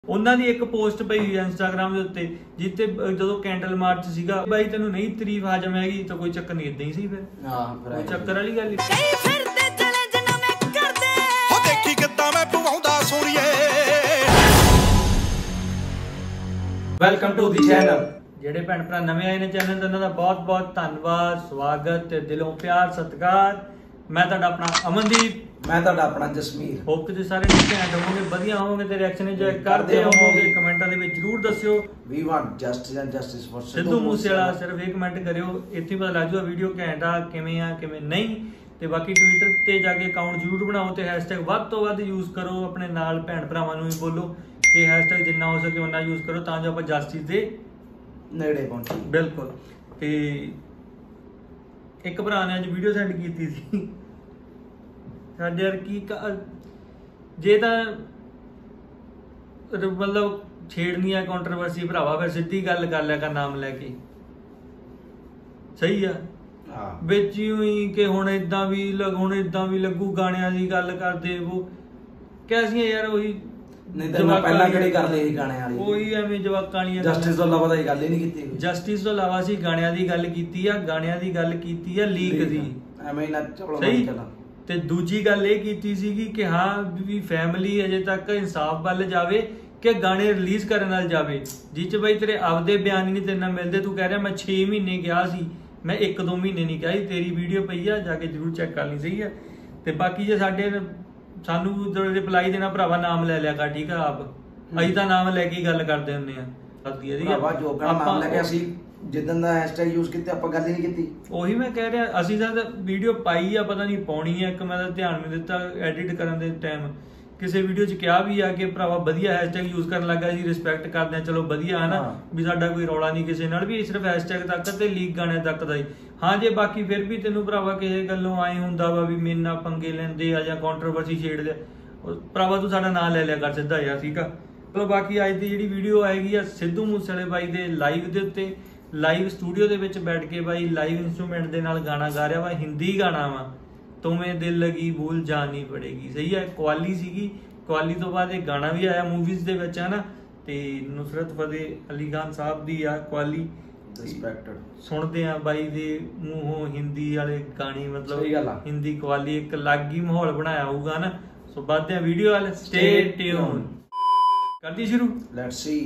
ਉਹਨਾਂ ਦੀ ਇੱਕ ਪੋਸਟ ਪਈ ਹੋਈ ਇੰਸਟਾਗ੍ਰਾਮ ਦੇ ਉੱਤੇ ਜਿੱਤੇ ਜਦੋਂ ਕੈਂਡਲ ਮਾਰਚ ਸੀਗਾ ਬਾਈ ਤੈਨੂੰ ਨਹੀਂ ਤਾਰੀਫ ਹਾਜ਼ਮ ਹੈਗੀ ਤਾਂ ਕੋਈ ਚੱਕਰ ਨਹੀਂ, ਇਦਾਂ ਹੀ ਸੀ ਫਿਰ। ਹਾਂ ਕੋਈ ਚੱਕਰ ਵਾਲੀ ਗੱਲ ਨਹੀਂ। ਹੋ ਦੇਖੀ ਕਿੱਦਾਂ ਮੈਂ ਪਵਾਉਂਦਾ ਸੋਹਣੀਏ। Welcome to the channel. ਜਿਹੜੇ ਭੈਣ ਭਰਾ ਨਵੇਂ ਆਏ ਨੇ ਚੈਨਲ ਤੇ ਉਹਨਾਂ ਦਾ ਬਹੁਤ ਬਹੁਤ ਧੰਨਵਾਦ, ਸਵਾਗਤ ਤੇ ਦਿਲੋਂ ਪਿਆਰ ਸਤਿਕਾਰ। मैं ਤੁਹਾਡਾ ਆਪਣਾ ਅਮਨਦੀਪ, मैं ਤੁਹਾਡਾ ਆਪਣਾ ਜਸਮੀਰ। ਹੋਪ ਕਿ ਤੁਸੀਂ ਸਾਰੇ ਠੀਕ ਘੈਂਟ ਹੋਵੋਗੇ, ਵਧੀਆ ਹੋਵੋਗੇ ਤੇ ਰਿਐਕਸ਼ਨ ਇੰਜੋਏ ਕਰਦੇ ਹੋਵੋਗੇ। ਕਮੈਂਟਾਂ ਦੇ ਵਿੱਚ ਜ਼ਰੂਰ ਦੱਸਿਓ we want justice and justice for Sidhu Moosewala. ਸਿਰਫ ਇੱਕ ਕਮੈਂਟ ਕਰਿਓ, ਇੱਥੇ ਪਤਾ ਲੱਗ ਜਾਊਗਾ ਵੀਡੀਓ ਘੈਂਟ ਆ ਕਿਵੇਂ ਨਹੀਂ। ਤੇ ਬਾਕੀ ਟਵਿੱਟਰ ਤੇ ਜਾ ਕੇ ਅਕਾਊਂਟ ਜ਼ਰੂਰ ਬਣਾਓ ਤੇ ਹੈਸ਼ਟੈਗ ਵੱਧ ਤੋਂ ਵੱਧ ਯੂਜ਼ ਕਰੋ। ਆਪਣੇ ਨਾਲ ਭੈਣ ਭਰਾਵਾਂ ਨੂੰ ਵੀ ਬੋਲੋ ਕਿ ਹੈਸ਼ਟੈਗ ਜਿੰਨਾ ਹੋ ਸਕੇ ਉਨਾ ਯੂਜ਼ ਕਰੋ ਤਾਂ ਜੋ ਆਪਾਂ ਜਸਟਿਸ ਦੇ ਨੇੜੇ ਪਹੁੰਚੀਏ। ਬਿਲਕੁਲ। ਤੇ ਇੱਕ ਭਰਾ ਨੇ ਅੱਜ ਵੀਡੀਓ ਸੈਂਡ ਕੀਤੀ ਸੀ ਸਾਡੇ ਯਾਰ ਕੀ ਜੇ ਤਾਂ ਮਤਲਬ ਛੇੜਨੀ ਆ ਕੰਟਰੋਵਰਸੀ ਭਰਾਵਾ ਫਿਰ ਸਿੱਧੀ ਗੱਲ ਕਰ ਲਿਆ ਕਰ ਨਾਮ ਲੈ ਕੇ, ਸਹੀ ਆ। ਵਿੱਚ ਹੀ ਕਿ ਹੁਣ ਇਦਾਂ ਵੀ ਲੱਗੂ ਗਾਣਿਆਂ ਦੀ ਗੱਲ ਕਰਦੇ ਉਹ ਕੈਸੀਆਂ ਯਾਰ ਉਹੀ ਨਹੀਂ ਤਾਂ ਪਹਿਲਾਂ ਕਿਹੜੀ ਕਰਦੇ ਸੀ ਗਾਣਿਆਂ ਵਾਲੀ, ਉਹੀ ਐਵੇਂ ਜਵਾਕਾਂ ਵਾਲੀਆਂ। ਜਸਟਿਸ ਤੋਂ ਇਲਾਵਾ ਤਾਂ ਇਹ ਗੱਲ ਹੀ ਨਹੀਂ ਕੀਤੀ। ਜਸਟਿਸ ਤੋਂ ਇਲਾਵਾ ਅਸੀਂ ਗਾਣਿਆਂ ਦੀ ਗੱਲ ਕੀਤੀ ਆ ਲੀਕ ਦੀ, ਐਵੇਂ ਨਾ ਸਹੀ। ਤੇ ਦੂਜੀ ਗੱਲ ਇਹ ਕੀਤੀ ਸੀਗੀ ਕਿ ਹਾਂ ਵੀ ਫੈਮਿਲੀ ਅਜੇ ਤੱਕ ਇਨਸਾਫ ਵੱਲ ਜਾਵੇ ਕਿ ਗਾਣੇ ਰਿਲੀਜ਼ ਕਰਨ ਨਾਲ ਜਾਵੇ, ਜਿਹ ਚ ਬਈ ਤੇਰੇ ਆਪਦੇ ਬਿਆਨ ਹੀ ਨਹੀਂ ਤੇਰੇ ਨਾਲ ਮਿਲਦੇ। ਤੂੰ ਕਹਿ ਰਿਹਾ ਮੈਂ 6 ਮਹੀਨੇ ਗਿਆ ਸੀ, ਮੈਂ 1-2 ਮਹੀਨੇ ਨਹੀਂ ਗਿਆ। ਤੇਰੀ ਵੀਡੀਓ ਪਈ ਆ, ਜਾ ਕੇ ਜਰੂਰ ਚੈੱਕ ਕਰ ਲਈ, ਸਹੀ ਆ। ਤੇ ਬਾਕੀ ਜੇ ਸਾਨੂੰ ਰਿਪਲਾਈ ਦੇਣਾ ਭਰਾਵਾ ਨਾਮ ਲੈ ਲਿਆ ਕਰ, ਠੀਕ ਆ। ਆਪ ਅਸੀਂ ਤਾਂ ਨਾਮ ਲੈ ਕੇ ਗੱਲ ਕਰਦੇ ਹੁੰਦੇ ਆ। ਜਿੱਦਣ ਦਾ ਹੈਸ਼ਟੈਗ ਯੂਜ਼ ਕੀਤਾ ਆਪਾਂ ਗੱਲ ਹੀ ਨਹੀਂ ਕੀਤੀ। ਉਹੀ ਮੈਂ ਕਹਿ ਰਿਹਾ, ਅਸੀਂ ਤਾਂ ਵੀਡੀਓ ਪਾਈ ਆ, ਪਤਾ ਨਹੀਂ ਪਾਉਣੀ ਆ। ਇੱਕ ਮੈਂ ਤਾਂ ਧਿਆਨ ਨਹੀਂ ਦਿੱਤਾ ਐਡਿਟ ਕਰਨ ਦੇ ਟਾਈਮ। ਕਿਸੇ ਵੀਡੀਓ 'ਚ ਕਿਹਾ ਵੀ ਆ ਕਿ ਭਰਾਵਾ ਵਧੀਆ ਹੈਸ਼ਟੈਗ ਯੂਜ਼ ਕਰਨ ਲੱਗਾ ਜੀ, ਰਿਸਪੈਕਟ ਕਰਦੇ ਆ, ਚਲੋ ਵਧੀਆ ਹੈ ਨਾ ਵੀ ਸਾਡਾ ਕੋਈ ਰੌਲਾ ਨਹੀਂ ਕਿਸੇ ਨਾਲ, ਵੀ ਸਿਰਫ ਹੈਸ਼ਟੈਗ ਤੱਕ ਤੇ ਲੀਕ ਗਾਣਿਆਂ ਤੱਕ ਦਾ ਹੀ। ਹਾਂ ਜੇ ਬਾਕੀ ਫਿਰ ਵੀ ਤੈਨੂੰ ਭਰਾਵਾ ਕਿਸੇ ਗੱਲੋਂ ਆਏ ਹੁੰਦਾ ਵਾ ਵੀ ਮੇਰੇ ਨਾਲ ਪੰਗੇ ਲੈਂਦੇ ਆ ਜਾਂ ਕੰਟਰੋਵਰਸੀ ਛੇੜਦੇ ਆ, ਭਰਾਵਾ ਤੂੰ ਸਾਡਾ ਨਾਂ ਲੈ ਲਿਆ ਕਰ ਸਿੱਧਾ ਯਾਰ, ਠੀਕ ਆ। ਚਲੋ ਬਾਕੀ ਅੱਜ ਦੀ ਜਿਹੜੀ ਵੀਡੀਓ ਆਏਗੀ ਆ ਸਿੱਧੂ ਮੂਸੇਵਾਲੇ ਬਾਈ ਦੇ ਲਾਈਵ ਦੇ ਉੱਤੇ। ਲਾਈਵ ਸਟੂਡੀਓ ਦੇ ਵਿੱਚ ਬੈਠ ਕੇ ਬਾਈ ਲਾਈਵ ਇੰਸਟਰੂਮੈਂਟ ਦੇ ਨਾਲ ਗਾਣਾ ਗਾ ਰਿਹਾ ਵਾ, ਹਿੰਦੀ ਗਾਣਾ ਵਾ। ਤੁਮੇ ਦਿਲ ਲਗੀ ਭੂਲ ਜਾਣੀ ਪੜੇਗੀ, ਸਹੀ ਹੈ। ਕਵਾਲੀ ਸੀਗੀ, ਕਵਾਲੀ ਤੋਂ ਬਾਅਦ ਇਹ ਗਾਣਾ ਵੀ ਆਇਆ ਮੂਵੀਜ਼ ਦੇ ਵਿੱਚ, ਹੈ ਨਾ। ਤੇ ਨੁਸਰਤ ਫਤਿਹ ਅਲੀ ਖਾਨ ਸਾਹਿਬ ਦੀ ਆ ਕਵਾਲੀ। ਸੁਣਦੇ ਆ ਬਾਈ ਦੇ ਮੂੰਹੋਂ ਹਿੰਦੀ ਵਾਲੇ ਗਾਣੇ, ਮਤਲਬ ਹਿੰਦੀ ਕਵਾਲੀ, ਇੱਕ ਅਲੱਗ ਹੀ ਮਾਹੌਲ ਬਣਾਇਆ ਹੋਊਗਾ ਨਾ। ਸੋ ਵੱਧਦੇ ਆ ਵੀਡੀਓ ਵਾਲ, ਸਟੇ ਟਿਊਨ। ਕਰਦੀ ਸ਼ੁਰੂ, ਲੈਟਸ ਸੀ।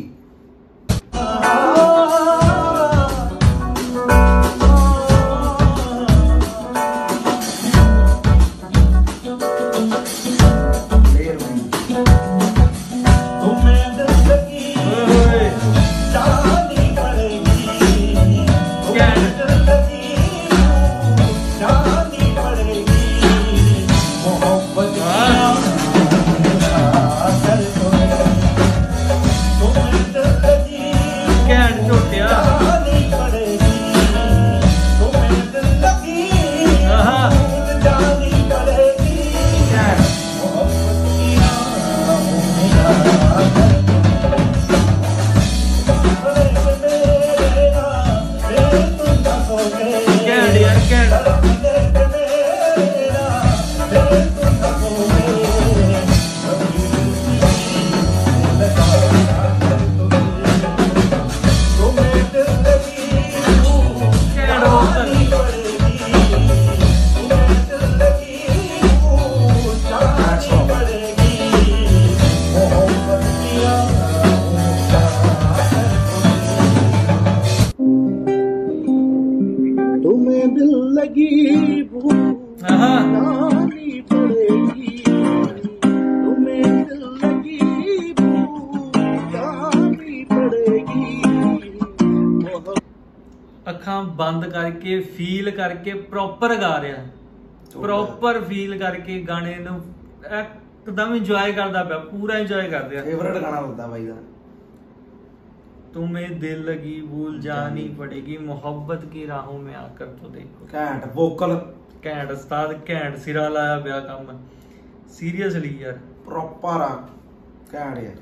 ਅੱਖਾਂ ਬੰਦ ਕਰਕੇ ਫੀਲ ਕਰਕੇ ਪ੍ਰੋਪਰ ਗਾ ਰਿਹਾ, ਪ੍ਰੋਪਰ ਫੀਲ ਕਰਕੇ ਗਾਣੇ ਨੂੰ ਇੱਕਦਮ ਇੰਜੋਏ ਕਰਦਾ ਪਿਆ, ਪੂਰਾ ਇੰਜੋਏ ਕਰ ਰਿਹਾ। ਫੇਵਰਟ ਗਾਣਾ ਹੁੰਦਾ ਬਾਈ ਦਾ। तुम्हें दिल लगी भूल जानी पड़ेगी, मोहब्बत की राहों में आकर तो देखो। घैंट वोकल, घैंट उस्ताद, घैंट सिरा लाया पिया काम सीरियसली यार, प्रॉपर आ घैंट यार।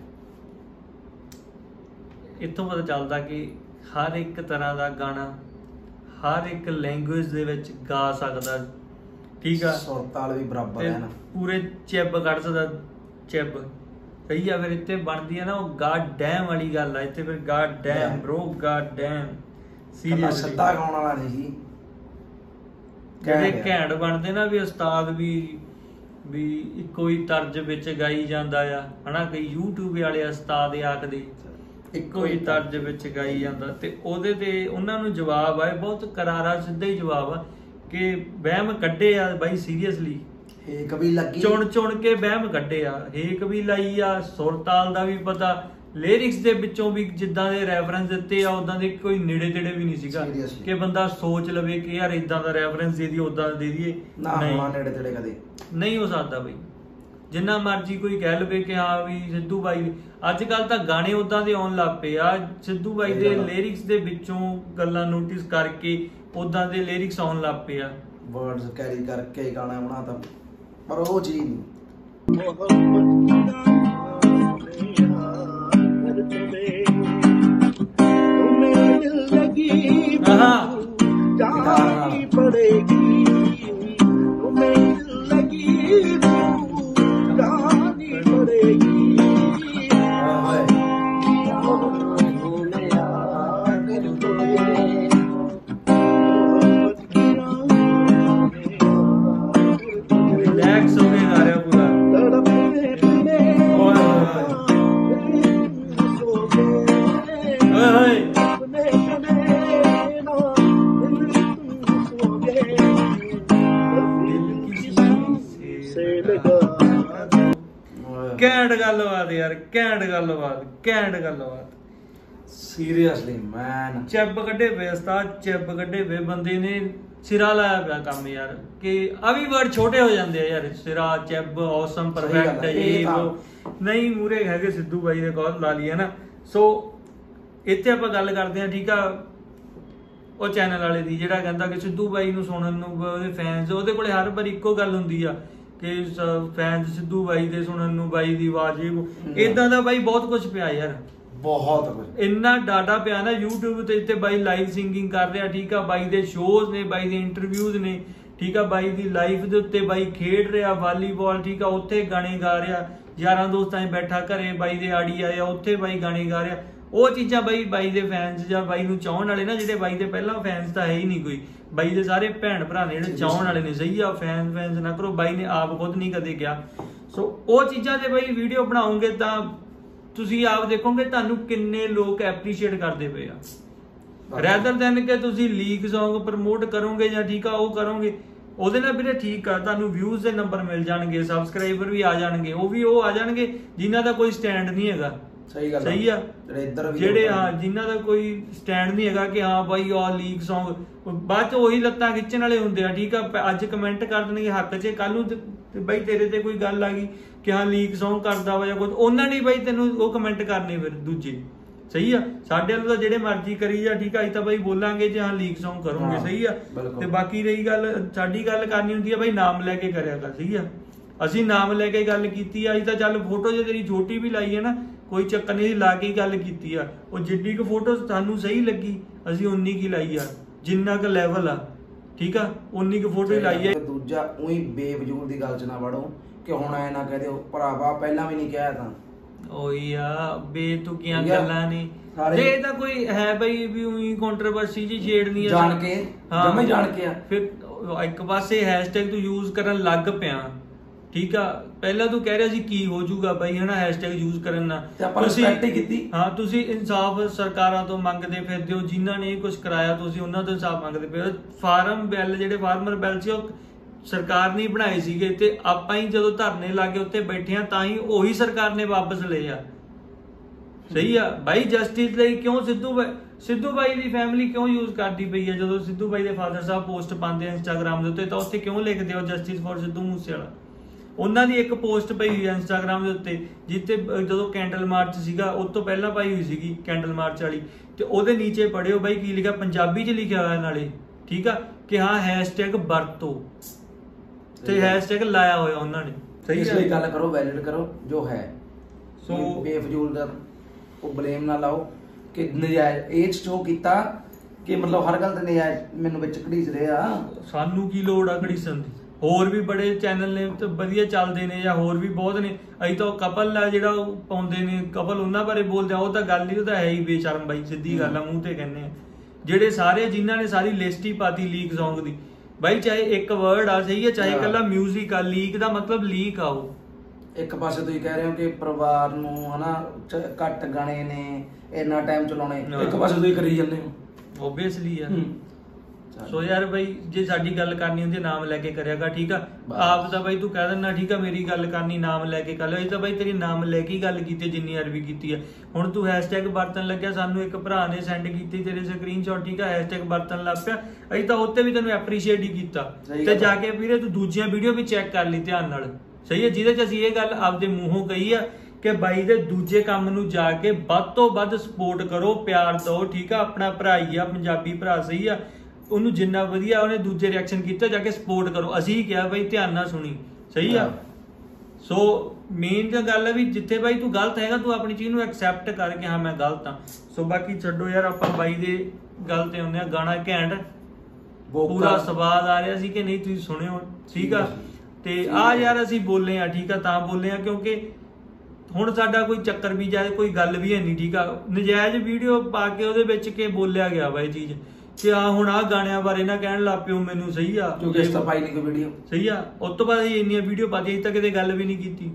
इत्थों पता चलदा कि हर एक तरह का गाना हर एक लैंग्वेज दे विच गा सकदा, ठीक है। सुर ताल भी बराबर है ना, पूरे चिब कढ़ सकदा चिब, ਸਹੀ ਆ। ਫਿਰ ਇੱਥੇ ਬਣਦੀ ਆ ਨਾ ਉਹ ਗॉड डैम ਵਾਲੀ ਗੱਲ ਆ ਇੱਥੇ, ਫਿਰ god damn bro god damn serious ਸੱਤਾ ਗਾਉਣ ਵਾਲਾ ਨਹੀਂ ਜਿਹੜੇ ਘੈਂਟ ਬਣਦੇ ਨਾ ਵੀ ਉਸਤਾਦ ਵੀ ਇੱਕੋ ਹੀ ਤਰਜ ਵਿੱਚ ਗਾਈ ਜਾਂਦਾ ਆ ਹਨਾ। ਕਈ YouTube ਵਾਲੇ ਉਸਤਾਦ ਆਖਦੇ ਇੱਕੋ ਹੀ ਤਰਜ ਵਿੱਚ ਗਾਈ ਜਾਂਦਾ, ਤੇ ਉਹਦੇ ਤੇ ਉਹਨਾਂ ਨੂੰ ਜਵਾਬ ਆਏ ਬਹੁਤ ਕਰਾਰਾ ਸਿੱਧਾ ਹੀ ਜਵਾਬ ਆ ਕਿ ਵਹਿਮ ਕੱਢੇ ਆ ਬਾਈ ਸੀਰੀਅਸਲੀ। ਹੇਕ ਵੀ ਲੱਗੀ ਚੁਣ ਕੇ ਵਹਿਮ ਕੱਢੇ ਆ, ਹੇਕ ਵੀ ਲਾਈ ਆ, ਸੁਰਤਾਲ ਦਾ ਵੀ ਪਤਾ, ਲਿਰਿਕਸ ਦੇ ਵਿੱਚੋਂ ਵੀ ਜਿੱਦਾਂ ਦੇ ਰੈਫਰੈਂਸ ਦਿੱਤੇ ਆ ਉਦਾਂ ਦੇ ਕੋਈ ਨੇੜੇ ਤੇੜੇ ਵੀ ਨਹੀਂ ਸੀਗਾ ਕਿ ਬੰਦਾ ਸੋਚ ਲਵੇ ਕਿ ਯਾਰ ਇਦਾਂ ਦਾ ਰੈਫਰੈਂਸ ਦੇ ਦਈਏ ਉਦਾਂ ਦੇ ਦਈਏ। ਨਹੀਂ ਨੇੜੇ ਤੇੜੇ ਕਦੇ ਨਹੀਂ ਹੋ ਸਕਦਾ ਬਈ। ਜਿੰਨਾ ਮਰਜੀ ਕੋਈ ਕਹਿ ਲਵੇ ਕਿ ਹਾਂ ਵੀ ਸਿੱਧੂ ਬਾਈ, ਅੱਜ ਕੱਲ ਤਾਂ ਗਾਣੇ ਉਦਾਂ ਦੇ ਆਉਣ ਲੱਗ ਪਏ ਆ, ਸਿੱਧੂ ਬਾਈ ਦੇ ਲਿਰਿਕਸ ਦੇ ਵਿੱਚੋਂ ਗੱਲਾਂ ਨੋਟਿਸ ਕਰਕੇ ਉਦਾਂ ਦੇ ਲਿਰਿਕਸ ਆਉਣ ਲੱਗ ਪਏ ਆ, ਵਰਡਸ ਕੈਰੀ ਕਰਕੇ ਗਾਣਾ ਬਣਾਤਾ, ਪਰ ਉਹ ਚੀਜ਼ ਨਹੀਂ। ਘੈਂਟ ਗੱਲਬਾਤ ਯਾਰ, ਘੈਂਟ ਗੱਲਬਾਤ ਸੀਰੀਅਸਲੀ ਮੈਨ। ਚਿੱਬ ਕੱਢੇ ਵੇ ਉਸਤਾਦ, ਚਿੱਬ ਕੱਢੇ ਵੇ ਬੰਦੇ ਨੇ, ਸਿਰਾ ਲਾਇਆ ਪਿਆ ਕੰਮ ਯਾਰ। ਕਿ ਆ ਵੀ ਵਰਡ ਛੋਟੇ ਹੋ ਜਾਂਦੇ ਆ ਯਾਰ, ਸਿਰਾ, ਚਿੱਬ, ਔਸਮ, ਪਰਫੈਕਟ, ਇਹ ਉਹ ਨਹੀਂ ਮੂਰੇ ਹੈਗੇ ਸਿੱਧੂ ਬਾਈ ਦੇ ਕੋਲ ਲਾ ਲਈ ਹੈ ਨਾ। ਸੋ ਇੱਥੇ ਆਪਾਂ ਗੱਲ ਕਰਦੇ ਹਾਂ ਠੀਕ ਆ ਉਹ ਚੈਨਲ ਵਾਲੇ ਦੀ ਜਿਹੜਾ ਕਹਿੰਦਾ ਕਿ ਸਿੱਧੂ ਬਾਈ ਨੂੰ ਸੁਣਨ ਨੂੰ ਉਹਦੇ ਫੈਨਸ, ਉਹਦੇ ਕੋਲੇ ਹਰ ਵਾਰ ਇੱਕੋ ਗੱਲ ਹੁੰਦੀ ਆ ਕਿ ਫੈਨਸ ਸਿੱਧੂ ਬਾਈ ਦੇ ਸੁਣਨ ਨੂੰ, ਬਾਈ ਦੀ ਆਵਾਜ਼ ਇਦਾਂ ਦਾ ਬਾਈ ਬਹੁਤ ਕੁਝ ਪਿਆ ਯਾਰ, ਬਹੁਤ ਕੁਝ ਇੰਨਾ ਡਾਟਾ ਪਿਆ ਨਾ YouTube ਤੇ। ਇੱਥੇ ਬਾਈ ਲਾਈਵ ਸਿੰਗਿੰਗ ਕਰ ਰਿਹਾ ਠੀਕ ਆ, ਬਾਈ ਦੇ ਸ਼ੋਜ਼ ਨੇ, ਬਾਈ ਦੇ ਇੰਟਰਵਿਊਜ਼ ਨੇ ਠੀਕ ਆ, ਬਾਈ ਦੀ ਲਾਈਫ ਦੇ ਉੱਤੇ ਬਾਈ ਖੇਡ ਰਿਹਾ ਵਾਲੀਬਾਲ ਠੀਕ ਆ, ਉੱਥੇ ਗਾਣੇ ਗਾ ਰਿਹਾ, ਯਾਰਾਂ ਦੋਸਤਾਂ 'ਚ ਬੈਠਾ ਘਰੇ ਬਾਈ ਦੇ ਆੜੀ ਆਇਆ ਉੱਥੇ ਬਾਈ ਗਾਣੇ ਗਾ ਰਿਹਾ। ਉਹ ਚੀਜ਼ਾਂ ਬਾਈ ਦੇ ਫੈਨਸ ਜਾਂ ਬਾਈ ਨੂੰ ਚਾਹਣ ਵਾਲੇ ਨਾ, ਜਿਹੜੇ ਬਾਈ ਦੇ ਪਹਿਲਾਂ ਫੈਨਸ ਤਾਂ ਹੈ ਹੀ ਨਹੀਂ ਕੋਈ, ਬਾਈ ਦੇ ਸਾਰੇ ਭੈਣ ਭਰਾ ਨੇ ਜਿਹੜੇ ਚਾਹਣ ਵਾਲੇ ਨੇ। ਸਹੀ ਆ, ਫੈਨਸ ਨਾ ਕਰੋ, ਬਾਈ ਨੇ ਆਪ ਖੁਦ ਨਹੀਂ ਕਦੇ ਕਿਹਾ। ਸੋ ਉਹ ਚੀਜ਼ਾਂ ਤੇ ਬਾਈ ਵੀਡੀਓ ਬਣਾਉਂਗੇ ਤਾਂ ਤੁਸੀਂ ਆਪ ਦੇਖੋਗੇ ਤੁਹਾਨੂੰ ਕਿੰਨੇ ਲੋਕ ਐਪਰੀਸ਼ੀਏਟ ਕਰਦੇ ਪਏ ਆ, ਰੈਦਰ ਦੈਨ ਕਿ ਤੁਸੀਂ ਲੀਕ Song ਪ੍ਰਮੋਟ ਕਰੋਗੇ ਜਾਂ ਠੀਕ ਆ ਉਹ ਕਰੋਗੇ, ਉਹਦੇ ਨਾਲ ਵੀਰੇ ਠੀਕ ਆ ਤੁਹਾਨੂੰ ਵਿਊਜ਼ ਦੇ ਨੰਬਰ ਮਿਲ ਜਾਣਗੇ, ਸਬਸਕ੍ਰਾਈਬਰ ਵੀ ਆ ਜਾਣਗੇ, ਉਹ ਆ ਜਾਣਗੇ ਜਿਨ੍ਹਾਂ ਦਾ ਕੋਈ ਸਟੈਂਡ ਨਹੀਂ ਹੈਗਾ। ਸਹੀ ਆ, ਜਿਹੜੇ ਹਾਂ ਜਿਨ੍ਹਾਂ ਦਾ ਕੋਈ ਸਟੈਂਡ ਨਹੀਂ ਹੈਗਾ ਕਿ ਹਾਂ ਬਾਈ ਆ ਲੀਕ Song, ਬਾਅਦ ਚ ਉਹੀ ਲੱਤਾਂ ਖਿੱਚਣ ਵਾਲੇ ਹੁੰਦੇ ਆ ਠੀਕ ਆ। ਅੱਜ ਕਮੈਂਟ ਕਰ ਦੇਣਗੇ ਹੱਕ 'ਚ, ਕੱਲ ਨੂੰ ਬਾਈ ਤੇਰੇ ਤੇ ਕੋਈ ਗੱਲ ਆ ਗਈ ਕਿ ਹਾਂ ਲੀਕ Song ਕਰਦਾ ਵਾ ਜਾਂ ਕੁਝ, ਉਹਨਾਂ ਨੇ ਬਾਈ ਤੈਨੂੰ ਉਹ ਕਮੈਂਟ ਕਰਨੇ ਫਿਰ ਦੂਜੇ। ਸਹੀ ਆ, ਸਾਡੇ ਵੱਲੋਂ ਤਾਂ ਜਿਹੜੇ ਮਰਜ਼ੀ ਕਰੀ ਜਾ ਠੀਕ ਆ, ਅਸੀਂ ਤਾਂ ਬਾਈ ਬੋਲਾਂਗੇ ਜੇ ਹਾਂ ਲੀਕ Song ਕਰੋਗੇ। ਸਹੀ ਆ, ਤੇ ਬਾਕੀ ਰਹੀ ਗੱਲ ਸਾਡੀ ਗੱਲ ਕਰਨੀ ਹੁੰਦੀ ਆ ਬਾਈ ਨਾਮ ਲੈ ਕੇ ਕਰਿਆ ਕਰ। ਸਹੀ ਆ, ਅਸੀਂ ਨਾਮ ਲੈ ਕੇ ਗੱਲ ਕੀਤੀ ਆ, ਅਸੀਂ ਤਾਂ ਚੱਲ ਫੋਟੋ ਜੇ ਤੇਰੀ ਛੋਟੀ ਵੀ ਲਾਈ ਹੈ ਨਾ ਕੋਈ ਚੱਕਰ ਨਹੀਂ, ਲਾ ਕੇ ਗੱਲ ਕੀਤੀ ਆ। ਉਹ ਜਿੱਡੀ ਕੁ ਫੋਟੋ ਸਾਨੂੰ ਸਹੀ ਲੱਗੀ ਅਸੀਂ ਉਨੀ ਕੀ ਲਾਈ ਆ, ਜਿੰਨਾ ਕੁ ਲੈਵਲ ਆ ਠੀਕ ਆ ਉਨੀ ਕੁ ਫੋਟੋ ਹੀ ਲਾਈ ਆ। ਦੂਜਾ ਉਹੀ ਬੇਵਜੂਦ ਦੀ ਗੱਲ 'ਚ ਨਾ ਵੜੋ ਕਿ ਹੁਣ ਐ ਨਾ ਕਹਿ ਦਿਓ ਭਰਾਵਾ ਪਹਿਲਾਂ ਵੀ ਨਹੀਂ ਕਿਹਾ ਤਾਂ ਉਹੀ ਆ, ਬੇਤੁਕੀਆਂ ਗੱਲਾਂ ਨੇ। ਜੇ ਤਾਂ ਕੋਈ ਹੈ ਬਈ ਵੀ ਉਹੀ ਕੰਟਰੋਵਰਸੀ ਜੀ ਛੇੜਨੀ ਆ ਜਾਣ ਕੇ, ਜਮੇ ਜਾਣ ਕੇ ਆ, ਫਿਰ ਇੱਕ ਪਾਸੇ ਹੈਸ਼ਟੈਗ ਤੂੰ ਯੂਜ਼ ਕਰਨ ਲੱਗ ਪਿਆ ਠੀਕ ਆ। ਪਹਿਲਾਂ ਤੂੰ ਕਹਿ ਰਿਹਾ ਸੀ ਕੀ ਹੋ ਜਾਊਗਾ ਬਾਈ ਹਨਾ ਹੈਸ਼ਟੈਗ ਯੂਜ਼ ਕਰਨ ਨਾਲ, ਤੁਸੀਂ ਇਨਸਾਫ ਸਰਕਾਰਾਂ ਤੋਂ ਮੰਗਦੇ ਫਿਰਦੇ ਹੋ, ਜਿਨ੍ਹਾਂ ਨੇ ਕੁਝ ਕਰਾਇਆ ਤੁਸੀਂ ਉਹਨਾਂ ਤੋਂ ਇਨਸਾਫ ਮੰਗਦੇ ਪਏ ਹੋ। ਫਾਰਮ ਬਿੱਲ ਜਿਹੜੇ ਫਾਰਮਰ ਬਿੱਲ ਸੀ ਉਹ ਸਰਕਾਰ ਨੇ ਬਣਾਏ ਸੀਗੇ, ਤੇ ਆਪਾਂ ਹੀ ਜਦੋਂ ਧਰਨੇ ਲਾਗੇ ਉੱਥੇ ਬੈਠੇ ਆ ਤਾਂ ਹੀ ਉਹੀ ਸਰਕਾਰ ਨੇ ਵਾਪਸ ਲਏ ਆ। ਸਹੀ ਆ ਬਾਈ, ਜਸਟਿਸ ਲਈ ਕਿਉਂ ਸਿੱਧੂ ਬਾਈ ਦੀ ਫੈਮਿਲੀ ਕਿਉਂ ਯੂਜ਼ ਕਰਦੀ ਪਈ ਹੈ? ਜਦੋਂ ਸਿੱਧੂ ਬਾਈ ਦੇ ਫਾਦਰ ਸਾਹਿਬ ਪੋਸਟ ਪਾਉਂਦੇ ਆ ਇੰਸਟਾਗ੍ਰਾਮ ਦੇ ਉੱਤੇ ਤਾਂ ਉੱਥੇ ਕਿਉਂ ਲਿਖਦੇ ਹੋ ਜਸਟਿਸ ਫॉर ਸਿੱਧੂ ਮੂਸੇਵਾਲਾ? ਉਹਨਾਂ ਦੀ ਇੱਕ ਪੋਸਟ ਪਈ ਹੋਈ ਹੈ ਇੰਸਟਾਗ੍ਰਾਮ ਦੇ ਉੱਤੇ ਜਿੱਥੇ ਜਦੋਂ ਕੈਂਡਲ ਮਾਰਚ ਸੀਗਾ ਉਸ ਤੋਂ ਪਹਿਲਾਂ ਪਾਈ ਹੋਈ ਸੀਗੀ ਕੈਂਡਲ ਮਾਰਚ ਵਾਲੀ, ਤੇ ਉਹਦੇ ਨੀਚੇ ਪੜਿਓ ਬਾਈ ਕੀ ਲਿਖਿਆ, ਪੰਜਾਬੀ 'ਚ ਲਿਖਿਆ ਹੋਇਆ ਨਾਲੇ ਠੀਕ ਆ ਕਿ ਹਾਂ ਹੈਸ਼ਟੈਗ ਵਰਤੋ, ਤੇ ਹੈਸ਼ਟੈਗ ਲਾਇਆ ਹੋਇਆ ਉਹਨਾਂ ਨੇ। ਸਹੀ ਹੈ, ਗੱਲ ਕਰੋ, ਵੈਲਿਡ ਕਰੋ ਜੋ ਹੈ। ਸੋ ਬੇਫਜ਼ੂਲ ਦਾ ਉਹ ਬਲੇਮ ਨਾ ਲਾਓ ਕਿ ਨਜਾਇਜ਼ ਇਹ ਸ਼ੋ ਕੀਤਾ ਕਿ ਮਤਲਬ ਹਰ ਗੱਲ ਤੇ ਨਜਾਇਜ਼ ਮੈਨੂੰ ਵਿੱਚ ਘੜੀਸ ਰਿਹਾ। ਸਾਨੂੰ ਕੀ ਲੋੜ ਆ ਘੜੀਸਣ ਦੀ? ਹੋਰ ਵੀ ਬੜੇ ਚੈਨਲ ਨੇ ਤੇ ਵਧੀਆ ਚੱਲਦੇ ਨੇ ਜਾਂ ਹੋਰ ਵੀ ਬਹੁਤ ਨੇ। ਅਸੀਂ ਤਾਂ ਕਪਲ ਆ ਜਿਹੜਾ ਉਹ ਪਾਉਂਦੇ ਨੇ, ਕਪਲ ਉਹਨਾਂ ਬਾਰੇ ਬੋਲਦੇ ਆ, ਉਹ ਤਾਂ ਗੱਲ ਹੀ, ਉਹ ਤਾਂ ਹੈ ਹੀ ਬੇਸ਼ਰਮ ਬਾਈ, ਸਿੱਧੀ ਗੱਲ ਆ, ਮੂੰਹ ਤੇ ਕਹਿੰਦੇ ਆ। ਜਿਹੜੇ ਸਾਰੇ ਜਿਨ੍ਹਾਂ ਨੇ ਸਾਰੀ ਲਿਸਟ ਹੀ ਪਾਤੀ ਲੀਕ Song ਦੀ ਬਾਈ, ਚਾਹੇ ਇੱਕ ਵਰਡ ਆ ਸਹੀ ਹੈ, ਚਾਹੇ ਇਕੱਲਾ ਮਿਊਜ਼ਿਕ ਆ, ਲੀਕ ਦਾ ਮਤਲਬ ਲੀਕ ਆ। ਉਹ ਇੱਕ ਪਾਸੇ ਤੁਸੀਂ ਕਹਿ ਰਹੇ ਹੋ ਕਿ ਪਰਿਵਾਰ ਨੂੰ ਹਨਾ ਘੱਟ ਗਾਣੇ ਨੇ, ਇੰਨਾ ਟਾਈਮ ਚਲਾਉਣੇ, ਇੱਕ ਪਾਸੇ ਤੁਸੀਂ ਕਰੀ ਜਾਂਦੇ ਹੋ ਓਬਵੀਅਸਲੀ ਆ। ਸੋ ਯਾਰ ਬਾਈ ਜੇ ਸਾਡੀ ਗੱਲ ਕਰਨੀ ਹੁੰਦੀ ਨਾਮ ਲੈ ਕੇ ਕਰਿਆਗਾ, ਠੀਕ ਆ। ਆਪ ਤਾਂ ਬਾਈ ਤੂੰ ਕਹਿ ਦਿੰਦਾ ਠੀਕ ਆ, ਮੇਰੀ ਗੱਲ ਕਰਨੀ ਨਾਮ ਲੈ ਕੇ ਕਰ ਲਿਓ। ਇਹ ਤਾਂ ਬਾਈ ਤੇਰੀ ਨਾਮ ਲੈ ਕੇ ਗੱਲ ਕੀਤੀ ਜਿੰਨੀ ਵਾਰ ਵੀ ਕੀਤੀ ਆ। ਹੁਣ ਤੂੰ ਹੈਸ਼ਟੈਗ ਵਰਤਣ ਲੱਗਿਆ, ਸਾਨੂੰ ਇੱਕ ਭਰਾ ਨੇ ਸੈਂਡ ਕੀਤੀ ਤੇਰੇ ਸਕਰੀਨਸ਼ਾਟ, ਠੀਕ ਆ, ਹੈਸ਼ਟੈਗ ਵਰਤਣ ਲੱਗ ਪਿਆ, ਅਸੀਂ ਤਾਂ ਉੱਤੇ ਵੀ ਤੈਨੂੰ ਐਪਰੀਸ਼ੀਏਟ ਹੀ ਕੀਤਾ। ਤੇ ਜਾ ਕੇ ਵੀਰੇ ਤੂੰ ਦੂਜੀਆਂ ਵੀਡੀਓ ਵੀ ਚੈੱਕ ਕਰ ਲਈ ਧਿਆਨ ਨਾਲ, ਸਹੀ ਹੈ, ਜਿਹਦੇ ਚ ਅਸੀਂ ਇਹ ਗੱਲ ਆਪਦੇ ਮੂੰਹੋਂ ਕਹੀ ਆ ਕਿ ਬਾਈ ਦੇ ਦੂਜੇ ਕੰਮ ਨੂੰ ਜਾ ਕੇ ਵੱਧ ਤੋਂ ਵੱਧ ਸਪੋਰਟ ਕਰੋ, ਪਿਆਰ ਦਿਓ, ਠੀਕ ਆ। ਆਪਣਾ ਭਰਾ ਹੀ ਆ, ਪੰਜਾਬੀ ਭਰਾ, ਸਹੀ ਆ, ਉਹਨੂੰ ਜਿੰਨਾ ਵਧੀਆ ਉਹਨੇ ਦੂਜੇ ਰਿਐਕਸ਼ਨ ਕੀਤਾ ਜਾ ਕੇ ਸਪੋਰਟ ਕਰੋ। ਅਸੀਂ ਕਿਹਾ ਬਾਈ ਧਿਆਨ ਨਾਲ ਸੁਣੀ, ਸਹੀ ਆ। ਸੋ ਮੇਨ ਤਾਂ ਗੱਲ ਹੈ ਵੀ ਜਿੱਥੇ ਬਾਈ ਤੂੰ ਗਲਤ ਹੈਗਾ, ਤੂੰ ਆਪਣੀ ਚੀਜ਼ ਨੂੰ ਐਕਸੈਪਟ ਕਰਕੇ ਹਾਂ ਮੈਂ ਗਲਤ ਹਾਂ। ਸੋ ਬਾਕੀ ਛੱਡੋ ਯਾਰ, ਆਪਾਂ ਬਾਈ ਦੇ ਗੱਲ ਤੇ ਆਉਂਦੇ ਆ। ਗਾਣਾ ਘੈਂਟ, ਪੂਰਾ ਸਵਾਦ ਆ ਰਿਹਾ ਸੀ ਕਿ ਨਹੀਂ ਤੁਸੀਂ ਸੁਣਿਓ, ਠੀਕ ਆ। ਤੇ ਆ ਯਾਰ ਅਸੀਂ ਬੋਲੇ ਆ, ਠੀਕ ਆ, ਤਾਂ ਬੋਲੇ ਆ ਕਿਉਂਕਿ ਹੁਣ ਸਾਡਾ ਕੋਈ ਚੱਕਰ ਵੀ ਜਾਏ, ਕੋਈ ਗੱਲ ਵੀ ਹੈ ਨਹੀਂ, ਠੀਕ ਆ। ਨਜਾਇਜ਼ ਵੀਡੀਓ ਪਾ ਕੇ ਉਹਦੇ ਵਿੱਚ ਕਿ ਬੋਲਿਆ ਗਿਆ ਵਾ ਇਹ ਚੀਜ਼ ਕਿ ਆ ਹੁਣ ਆ ਗਾਣਿਆਂ ਬਾਰੇ ਨਾ ਕਹਿਣ ਲੱਗ ਪਿਓ ਮੈਨੂੰ, ਸਹੀ ਆ, ਕਿਉਂਕਿ ਇਸ ਤਾਂ ਪਾਈ ਨਹੀਂ ਕੋਈ ਵੀਡੀਓ, ਸਹੀ ਆ। ਉਸ ਤੋਂ ਬਾਅਦ ਅਸੀਂ ਇੰਨੀਆਂ ਵੀਡੀਓ ਪਾਤੀ, ਅਜੇ ਤੱਕ ਕਿਤੇ ਗੱਲ ਵੀ ਨਹੀਂ ਕੀਤੀ।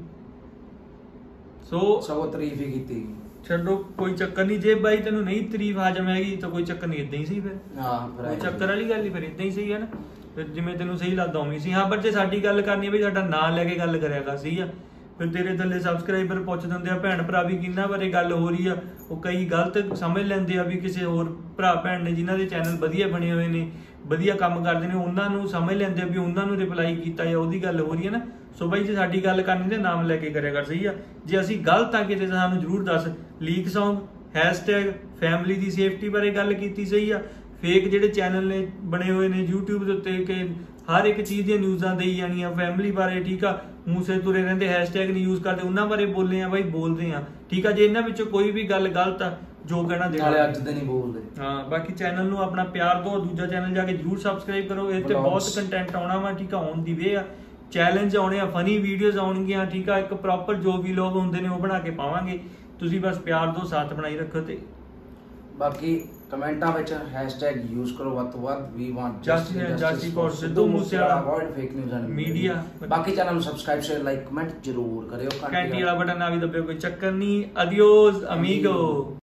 ਸੋ ਸਭ ਤਾਰੀਫ ਹੀ ਕੀਤੀ। ਛੱਡੋ ਕੋਈ ਚੱਕਰ ਨਹੀਂ, ਜੇ ਬਾਈ ਤੈਨੂੰ ਨਹੀਂ ਤਾਰੀਫ ਹਾਜ਼ਮ ਹੈਗੀ ਤਾਂ ਕੋਈ ਚੱਕਰ ਨਹੀਂ, ਇਦਾਂ ਹੀ ਸੀ ਫਿਰ। ਕੋਈ ਚੱਕਰ ਵਾਲੀ ਗੱਲ ਹੀ ਫਿਰ ਇਦਾਂ ਹੀ ਸਹੀ ਹੈ ਨਾ, ਫਿਰ ਜਿਵੇਂ ਤੈਨੂੰ ਸਹੀ ਲੱਗਦਾ ਉਵੇਂ ਸੀ। ਹਾਂ ਪਰ ਜੇ ਸਾਡੀ ਗੱਲ ਕਰਨੀ ਹੈ ਵੀ ਸਾਡਾ ਨਾਂ ਲੈ ਕੇ ਗੱਲ ਕਰਿਆਗਾ, ਸਹੀ ਆ, ਫਿਰ ਤੇਰੇ ਥੱਲੇ ਸਬਸਕ੍ਰਾਈਬਰ ਪੁੱਛ ਦਿੰਦੇ ਆ ਭੈਣ ਭਰਾ ਵੀ ਕਿੰਨਾ ਬਾਰੇ ਗੱਲ ਹੋ ਰਹੀ ਆ, ਉਹ ਕਈ ਗਲਤ ਸਮਝ ਲੈਂਦੇ ਆ ਵੀ ਕਿਸੇ ਹੋਰ ਭਰਾ ਭੈਣ ਨੇ ਜਿਨ੍ਹਾਂ ਦੇ ਚੈਨਲ ਵਧੀਆ ਬਣੇ ਹੋਏ ਨੇ, ਵਧੀਆ ਕੰਮ ਕਰਦੇ ਨੇ, ਉਹਨਾਂ ਨੂੰ ਸਮਝ ਲੈਂਦੇ ਆ ਵੀ ਉਹਨਾਂ ਨੂੰ ਰਿਪਲਾਈ ਕੀਤਾ ਜਾਂ ਉਹਦੀ ਗੱਲ ਹੋ ਰਹੀ ਹੈ ਨਾ। ਸੋ ਬਾਈ ਜੇ ਸਾਡੀ ਗੱਲ ਕਰਨੀ ਤੇ ਨਾਮ ਲੈ ਕੇ ਕਰਿਆ ਕਰ, ਸਹੀ ਆ। ਜੇ ਅਸੀਂ ਗਲਤ ਆ ਕਿਤੇ ਸਾਨੂੰ ਜ਼ਰੂਰ ਦੱਸ। ਲੀਕ Song, ਹੈਸ਼ਟੈਗ ਫੈਮਿਲੀ ਦੀ ਸੇਫਟੀ ਬਾਰੇ ਗੱਲ ਕੀਤੀ, ਸਹੀ ਆ। ਫੇਕ ਜਿਹੜੇ ਚੈਨਲ ਨੇ ਬਣੇ ਹੋਏ ਨੇ YouTube ਦੇ ਉੱਤੇ ਕਿ ਹਰ ਇੱਕ ਚੀਜ਼ ਦੀਆਂ ਨਿਊਜ਼ਾਂ ਦੇਈ ਜਾਣੀਆਂ ਫੈਮਿਲੀ ਬਾਰੇ, ਠੀਕ ਆ, ਮੂਸੇ ਤੁਰੇ ਰਹਿੰਦੇ, ਹੈਸ਼ਟੈਗ ਨਹੀਂ ਯੂਜ਼ ਕਰਦੇ, ਉਹਨਾਂ ਬਾਰੇ ਬੋਲੇ ਆ ਬਾਈ, ਬੋਲਦੇ ਆ, ਠੀਕ ਆ। ਜੇ ਇਹਨਾਂ ਵਿੱਚੋਂ ਕੋਈ ਵੀ ਗੱਲ ਗਲਤ ਆ, ਜੋ ਕਹਿਣਾ ਦੇ ਅੱਜ ਤੇ ਨਹੀਂ ਬੋਲਦੇ। ਹਾਂ ਬਾਕੀ ਚੈਨਲ ਨੂੰ ਆਪਣਾ ਪਿਆਰ ਦਿਓ, ਦੂਜਾ ਚੈਨਲ ਜਾ ਕੇ ਜਰੂਰ ਸਬਸਕ੍ਰਾਈਬ ਕਰੋ, ਇਹ ਤੇ ਬਹੁਤ ਕੰਟੈਂਟ ਆਉਣਾ ਵਾ, ਠੀਕ ਆ, ਔਨ ਦੀ ਵੇ ਆ। ਚੈਲੰਜ ਆਉਣੇ ਆ, ਫਨੀ ਵੀਡੀਓਜ਼ ਆਉਣਗੀਆਂ, ਠੀਕ ਆ, ਇੱਕ ਪ੍ਰੋਪਰ ਜੋ ਵੀ ਲੋਕ ਹੁੰਦੇ ਨੇ ਉਹ ਬਣਾ ਕੇ ਪਾਵਾਂਗੇ। ਤੁਸੀਂ ਬਸ ਪਿਆਰ ਦਿਓ, ਸਾਥ ਬਣਾਈ ਰੱਖੋ। ਤੇ ਬਾਕੀ ਕਮੈਂਟਾਂ ਵਿੱਚ ਹੈਸ਼ਟੈਗ ਯੂਜ਼ ਕਰੋ ਵੱਧ ਤੋਂ ਵੱਧ। We want justice for Sidhu Moosewala, avoid fake news and media. ਬਾਕੀ ਚੈਨਲ ਨੂੰ ਸਬਸਕ੍ਰਾਈਬ, ਸ਼ੇਅਰ, ਲਾਈਕ, ਕਮੈਂਟ ਜ਼ਰੂਰ ਕਰਿਓ। ਘੰਟੀ ਵਾਲਾ ਬਟਨ ਆ ਵੀ ਦੱਬਿਓ, ਕੋਈ ਚੱਕਰ ਨਹੀਂ। ਅਡੀਓਸ ਅਮੀਗੋ।